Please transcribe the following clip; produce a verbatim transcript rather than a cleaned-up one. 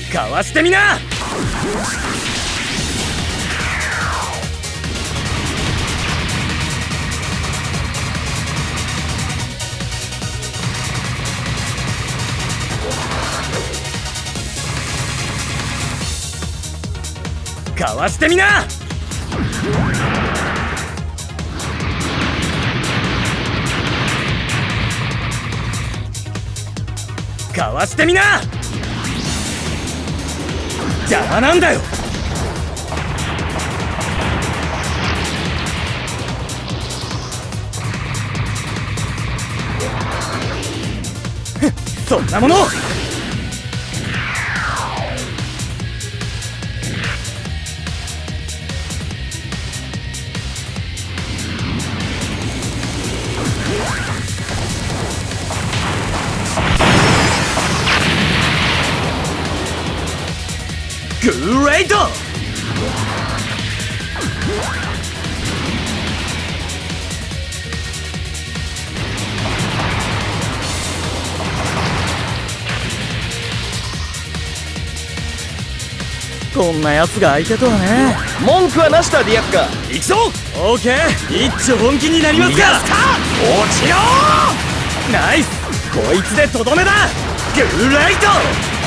かわしてみな。かわしてみな。かわしてみな。邪魔なんだよ。そんなもの。グレート。こんなやつが相手とはね。 文句はなしだディアッカ。 行くぞ。オーケー、一丁本気になりますか。 落ちろー。 ナイス。こいつでとどめだ。グレート。